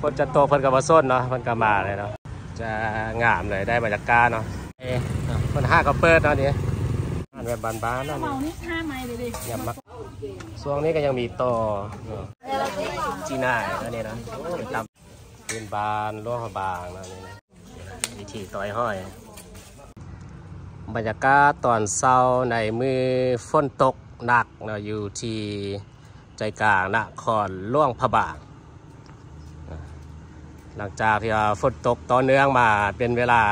นจะโตคนกับมาส้นเนาะคนกับมาเลยเนาะจะงามเลยได้บรรยากาศเนาะคนห้าก็เปิดเนาะนี่แบบบานๆเนาะนี่อย่ามักช่วงนี้ก็ยังมีต่อจีน่าอันนี้นะตำเป็นบานล่วงบางนะนี่นะวิธีต่อยห้อยบรรยากาศตอนเช้าในมือฝนตกหนักเนาะอยู่ที่ใจกลางนครหลวงพระบางหลังจากที่ฝนตกต่อเนื่องมาเป็นเวลา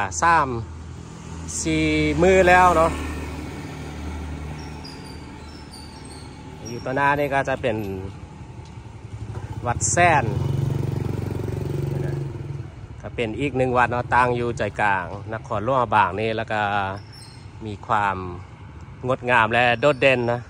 3-4 มื้อแล้วเนาะอยู่ต่อหน้านี่ก็จะเป็นวัดแซนก็เป็นอีกหนึ่งวัดเนาะตั้งอยู่ใจกลางนครหลวงพระบางนี่แล้วก็มีความงดงามและโดดเด่นนะ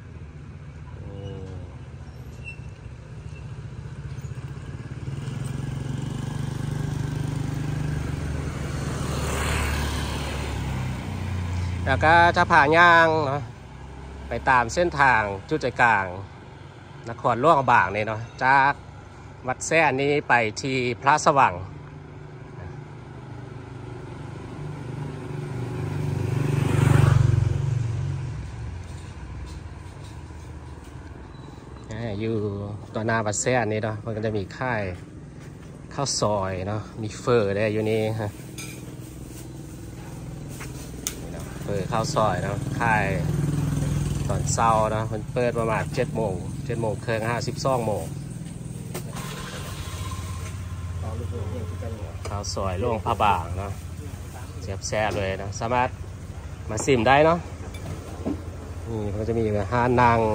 แล้วก็จะผ่านย่างเนาะไปตามเส้นทางจุดใจกลางนครหลวงพระบางนี่เนาะจากวัดแซ่นี้ไปที่พระสว่างอยู่ต่อหน้าวัดแซ่นี้เนาะมันก็จะมีค่ายข้าวซอยเนาะมีเฟอร์ได้อยู่นี่ฮะเปิดข้าวซอยเนาะค่ายตอนเช้าเนาะมันเปิดประมาณ7 โมงครึ่ง52 โมงข้าวซอยหลวงพระบางเนาะแซ่บๆเลยนะสามารถมาซิมได้เนาะนี่เขาจะมีอาหาร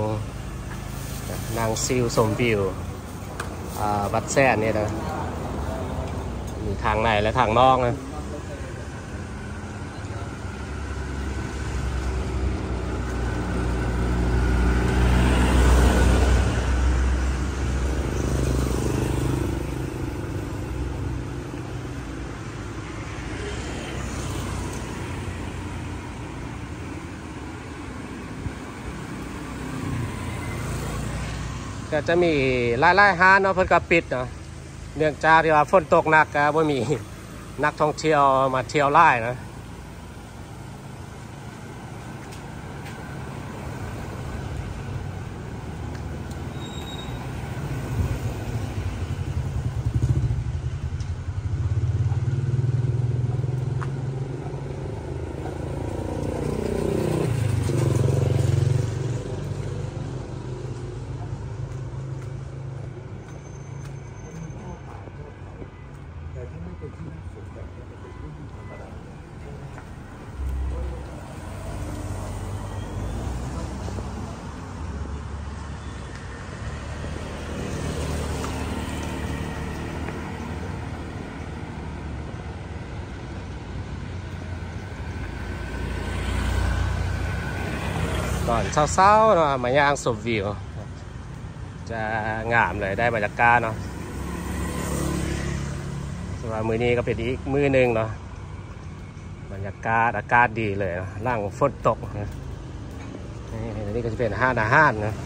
นางซิวสมวิววัดแซ่เนี่ยนะมีทางในและทางนอกนะก็จะมีไล่ห้านเนาะเพิ่นก็ปิดเนาะเนื่องจากที่ว่าฝนตกหนักก็บ่มีนักท่องเที่ยวมาเที่ยวไล่นะตอนเช้าๆเนาะมาย่างชมวิวจะงามเลยได้บรรยากาศเนาะส่วนมื้อนี้ก็เป็นอีกมื้อหนึ่งเนาะบรรยากาศอากาศดีเลยหลังฝนตกนะนี่ก็จะเป็นห้านอาหารนะ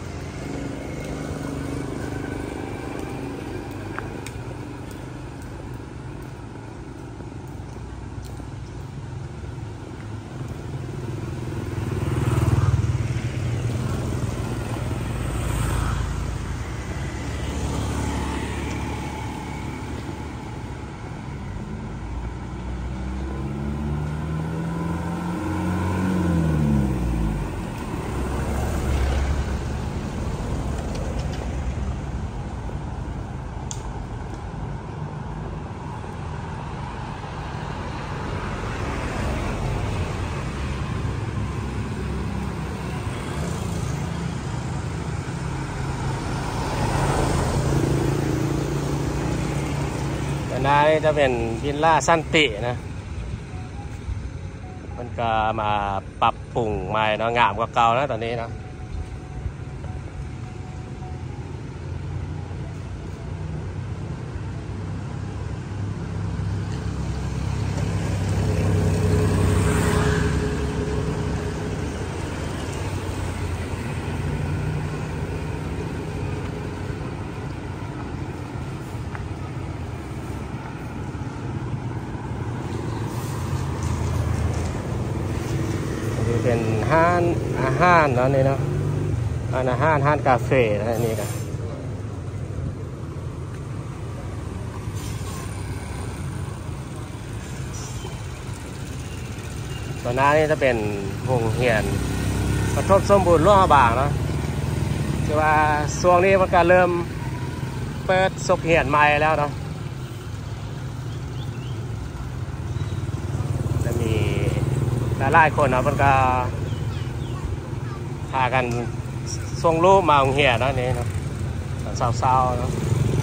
นานี่จะเป็นวิลล่าสันตินะมันก็มาปรับปรุงใหม่เนาะงามกว่าเก่านะตอนนี้เนาะ ตเป็นห้านอาหารแล้วนี่เนาะอาหารห้านกาแฟนะนี่นะตอนหน้านี่จะเป็นโรงเรียนประทบสมบูรณ์ร่วงบางเนาะคือว่าช่วงนี้มันก็เริ่มเปิดศกเหียนใหม่แล้วเนาะจะมีหลายคนเนาะมันก็พากันส่งรูปมาโรงเรียนเนาะนี่เนาะเศร้าๆเนาะ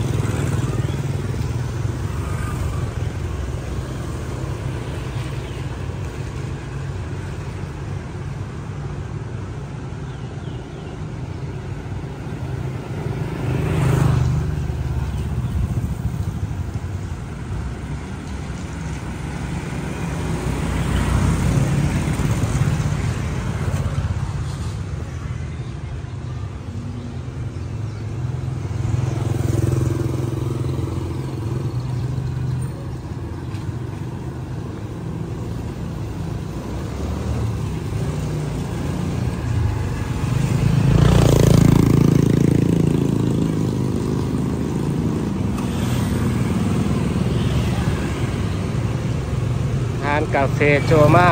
ร้านกาแฟโจมา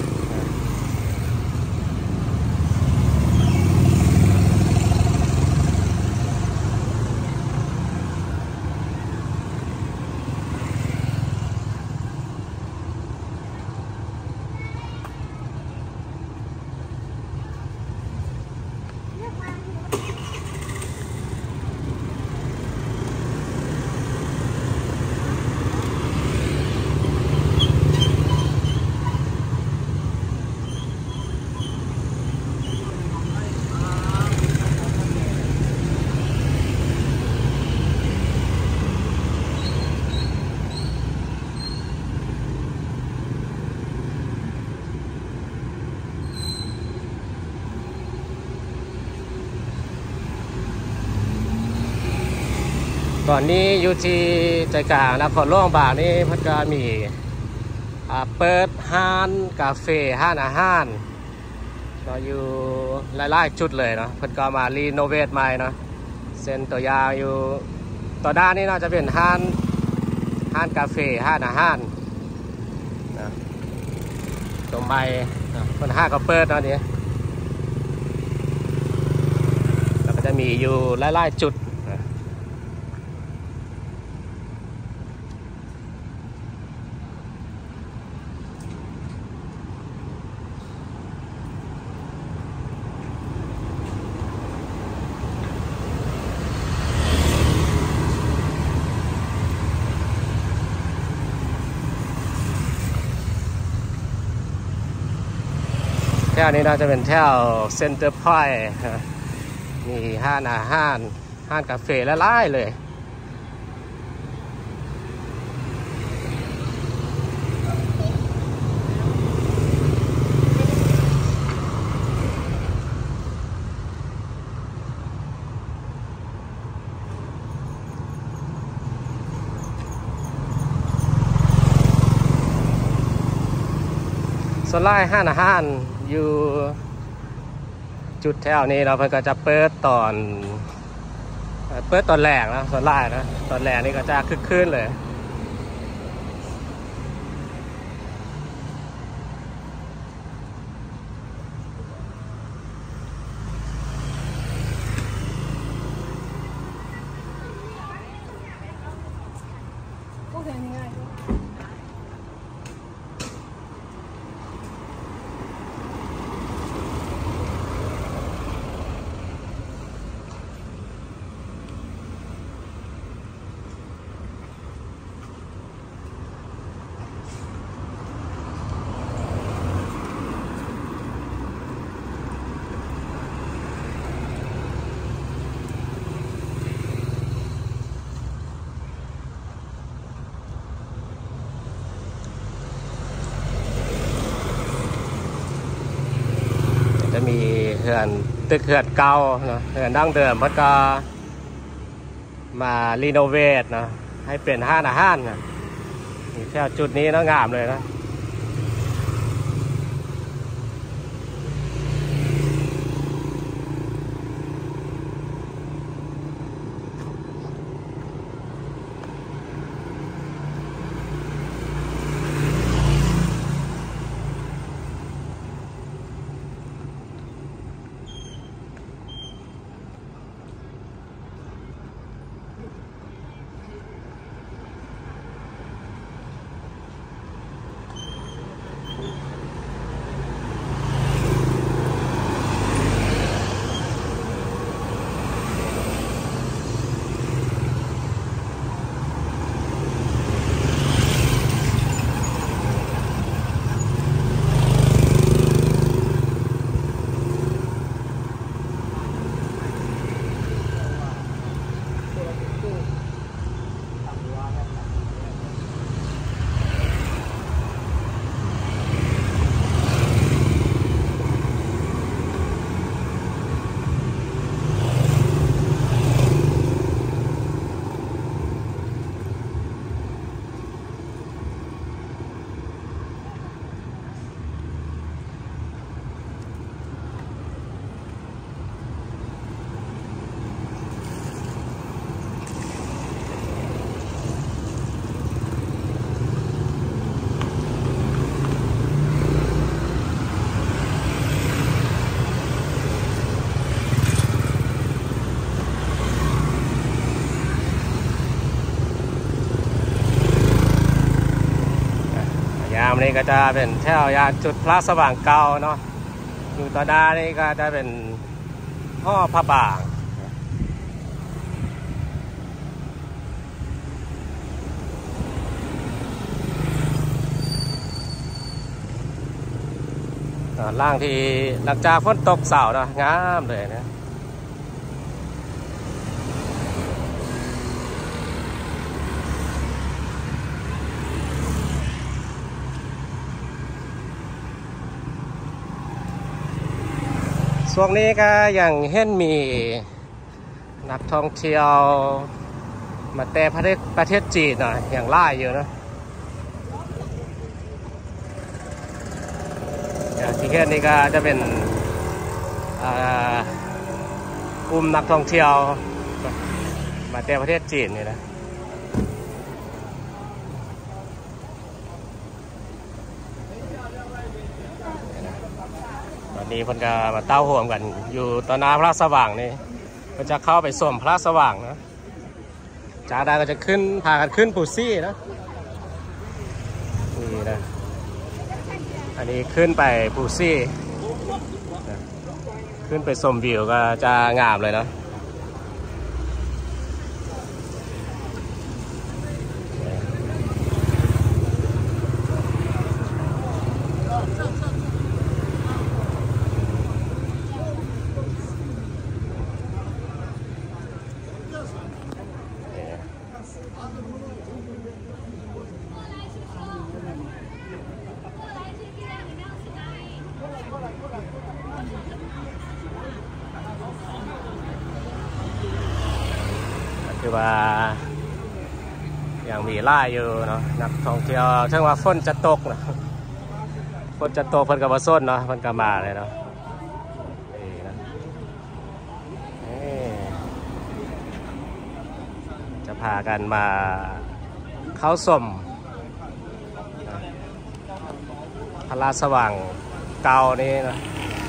ตอนนี้อยู่ที่ใจกลางนครหลวงบางนี่เพิ่นก็มีเปิดห้านกาแฟห้านอาหารเนาะอยู่หลายๆจุดเลยเนาะเพิ่นก็มารีโนเวทใหม่เนาะเส้นตัวยาวอยู่ต่อด้านนี้น่าจะเป็นห้านกาแฟห้านอาหารนะตรงใบเพิ่นห้างก็เปิดเนาะนี่แล้วก็จะมีอยู่หลายๆจุดแถวนี้น่าจะเป็นแถวเซ็นเตอร์พอยต์มีห้านอาหารห้านกาแฟและหลายเลยส่วนไล่ห้านอาหารอยู่จุดแถวนี้เราเพิ่งก็จะเปิดตอนแรกนะส่วนไล่นะตอนแรกนี่ก็จะคึกคืนเลยจะมีตึกเขื่อนเก่าเนาะเขื่อนดั้งเดิมมันก็มารีโนเวทเนาะให้เป็นห้านอาหารนะแถวจุดนี้นะงามเลยนะำนี่ก็จะเป็นแถวยานจุดพระสว่างเก่าเนาะอยู่ต่อหน้านี่ก็จะเป็นห่อพระบางล่างที่หลังจากฝนตกเสาเนาะงามเลยนะช่วงนี้ก็ยังเห็นมีนักท่องเที่ยวมาแต่ประเทศจีนนะอย่างล่าอยู่นะอย่างที่เห็นนี่ก็จะเป็นกลุ่มนักท่องเที่ยวมาแต่ประเทศจีนนี่นะตอนนี้เพิ่นก็มาเต้าห่วงกันอยู่ต่อหน้าพระสว่างนี่ก็จะเข้าไปส่วมพระสว่างนะจากนั้นก็จะขึ้นพากันขึ้นปูซี่นะนี่นะอันนี้ขึ้นไปปูซี่ขึ้นไปชมวิวก็จะงามเลยเนาะคือว่าอย่างมีไล่อยู่เนาะนักท่องเที่ยวเชื่อว่าฝนจะตกนะฝนจะตกเพิ่นกับมาส้นเนาะเพิ่นกับมาเลยเนาะนี่นะจะพากันมาเข้าชมพระสว่างเก่านี่นะ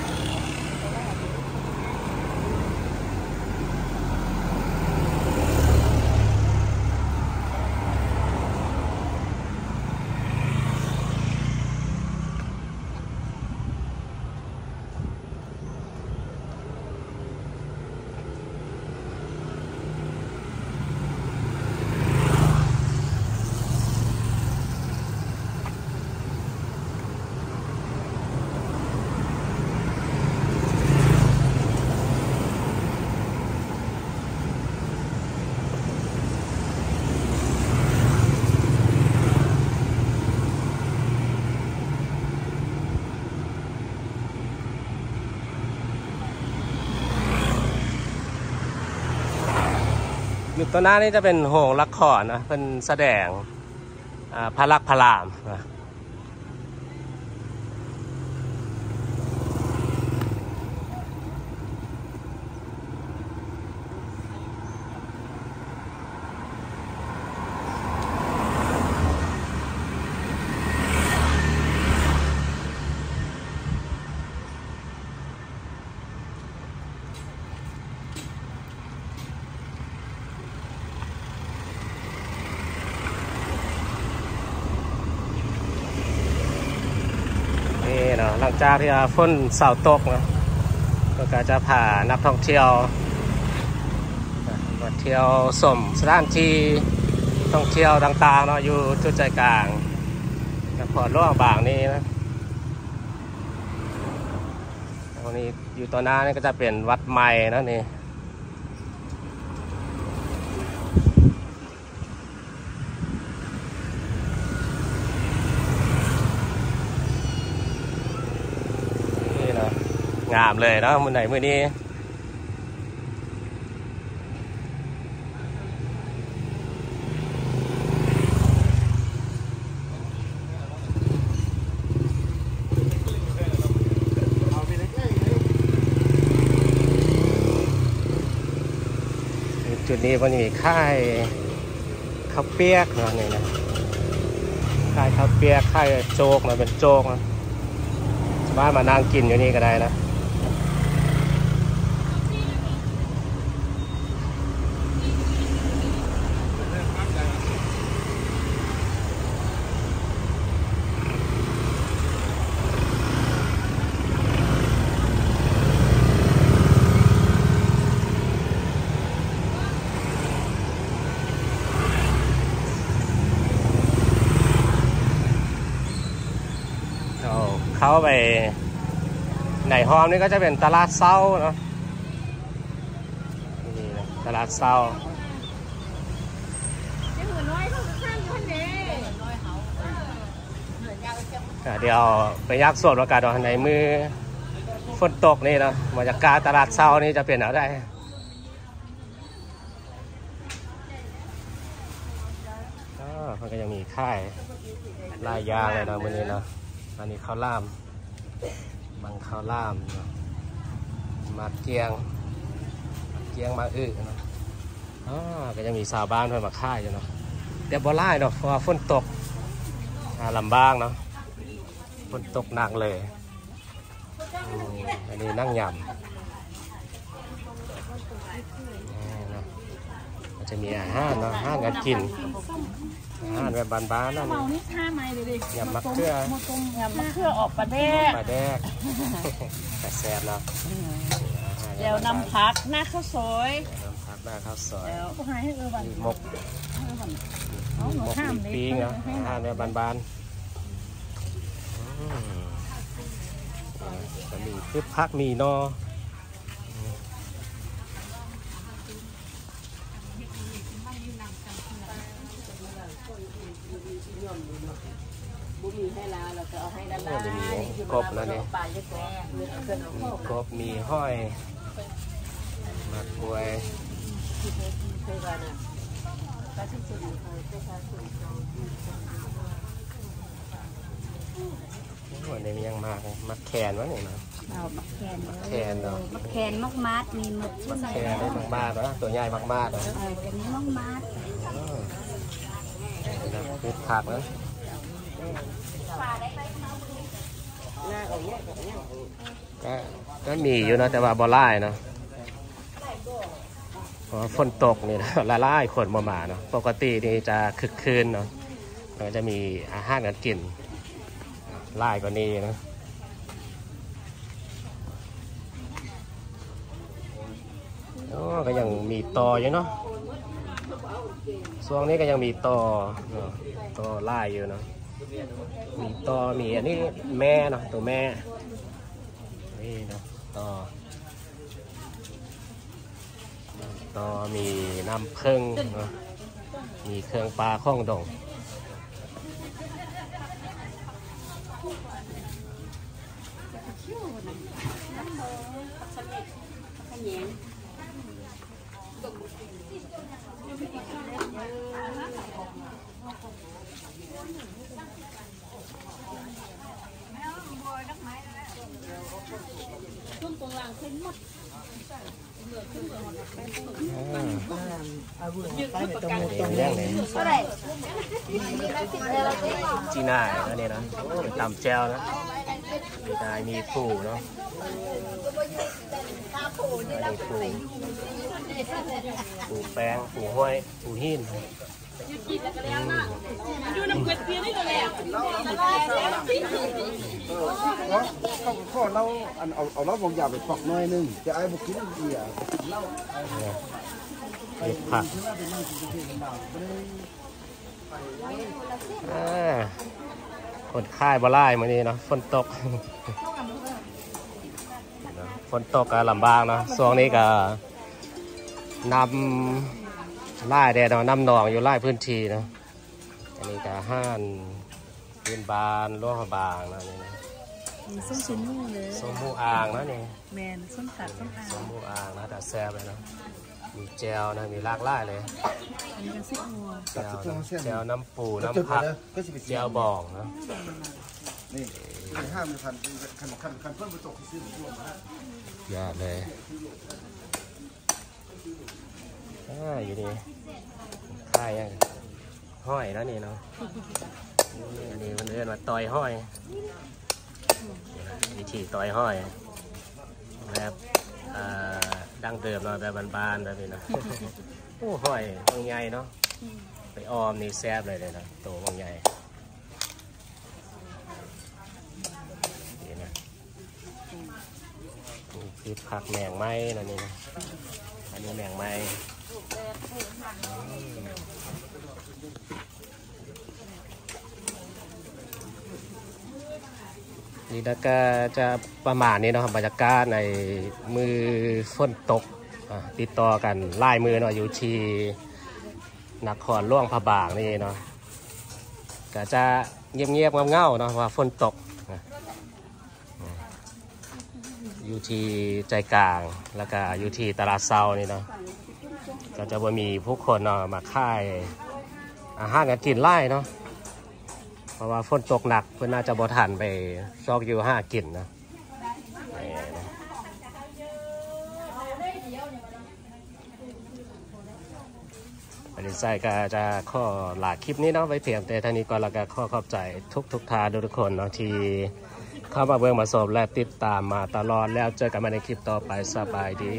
อยู่ตัวหน้านี่จะเป็นโหงละครนะเป็นแสดงพระลักษณ์พระรามนะหลังจากที่ฝนเสาตกนะก็จะพานักท่องเที่ยวมาเที่ยวชมสถานที่ท่องเที่ยวต่างๆเนาะอยู่จุดใจกลางนครหลวงบางนี้นะตรงนี้อยู่ต่อหน้านี่ก็จะเป็นวัดใหม่นะนี่งามเลยนะมื้อไหนมื้อนี้จุดนี้มันมีค่ายข้าวเปียกนะนี่นะค่ายข้าวเปียกค่ายโจ๊กนะเป็นโจ๊กนะบ้านมานั่งกินอยู่นี่ก็ได้นะเข้าไปในห้องนี่ก็จะเป็นตลาดเช้าเนาะนี่นะตลาดเช้าเดี๋ยวไปยักษ์สวดอากาศในมือฝนตกนี่เนาะบรรยากาศตลาดเช้านี่จะเป็นอะไรมันก็ยังมีค่ายลายยางเลยนะวันนี้เนาะอันนี้ข้าวล่ามบางข้าวล่ามเนาะมาเกียงมาเนาะก็ยังมีชาวบ้านเพิ่นมาค่ายอยู่เนาะเดี๋ยวบ่ไล่เนาะเพราะว่าฝนตกลำบากเนาะฝนตกหนักเลยอันนี้นั่งยำมันจะมีอาหารเนาะอาหารการกินอาหารแบบบ้านๆนั่นยำมะเขือออกปลาแดกแต่แซ่บเนาะเดี๋ยวน้ำพักหน้าข้าวซอยมีมกมีปิ้งเนาะอาหารแบบบ้านๆมีพืชผักมีนอบุมีให้ลาเราจะเอาให้ด้านล่างมีกบนะเนี่ยมีกบมีห้อยมะกรวยวันนี้มียังมากแคนวะเนี่ยนะมักแคนเนาะมักแคนมักมาดมีหมดมักแคนได้มากๆนะตัวใหญ่มากๆนะเป็นมักมาดคือผักนะก็มีอยู่นะแต่ว่าบ่ไล่เนาะเพราะฝนตกนี่นะละลายคนมาเนาะปกตินี่จะคึกคืนเนาะก็จะมีอาหารกันกินไล่กว่านี้นะก็ยังมีต่ออยู่เนาะช่วงนี้ก็ยังมีต่อไล่อยู่เนาะมีต่อมีอันนี้แม่เนาะตัวแม่นี่เนาะต่อมีน้ำผึ้งเนาะมีเครื่องปลาข้องดงจีน่าอันนี้นะตำแจ่วนะมีปูเนาะปูแป้งปูห้อยปูหินดูน้ำเกลือเพี้ยนี่เลยข้อเราเอาเราบอกอย่าไปปอกน้อยนึงจะไอ้บุกินเดียวผักคนค่ายบ่ไล่มานี่เนาะฝนตกก็ลำบากเนาะช่วงนี้ก็นำไล่แดดนำหนองอยู่ไล่พื้นที่เนาะอันนี้ก็ห้านพื้นบานรั้วบางนะนี่นะส้มชิ้นมู่เลยส้มมูอ่างนะนี่แมนส้มตัดส้มอ่างส้มมูอ่างนะแต่แซ่บเลยเนาะมีแจวนะมีลากไล่เลยอันนี้ก็ซิกมัวแจวน้ำปูน้ำผักแจวบองนะนี่ห้ามคันเพิ่มไปตกซื้อรวมนะยอดเลยอยู่นี่ค่ายยังห้อยแล้วนี่เนาะนี่มันเรียกว่าต่อยห้อยวิธีต่อยห้อยแบบดั้งเดิมเนาะแบบบานๆแบบนี้นะโอ้ห้อยบางใหญ่เนาะไปออมนี่แซ่บเลยนะโตบางใหญ่นี่นะนี่คือผักแมงไม้นะนี่นะอันนี้แมงไม้นี่แล้วก็จะประมาณนี้เนาะบรรยากาศในมือฝนตกติดต่อกันไล่มือเนาะอยู่ที่นครหลวงพระบางนี่เนาะก็จะเงียบๆเงาๆเนาะว่าฝนตกอยู่ที่ใจกลางแล้วก็อยู่ที่ตลาดเซานี่เนาะก็จะบ่มีผู้คนเนาะมาค่ายอาหารกันกินไล่เนาะเพราะว่าฝนตกหนักเพื่อนน่าจะบ่ทันไปซอกอยู่ห้ากินนะบริษัทก็จะข้อหลากคลิปนี้เนาะไว้เพียงแต่ท่านี้ก่อนแล้วก็ข้อขอบใจทุกทางทุกคนเนาะที่เข้ามาเบิ่งมาชมและติดตามมาตลอดแล้วเจอกันมาในคลิปต่อไปสบายดี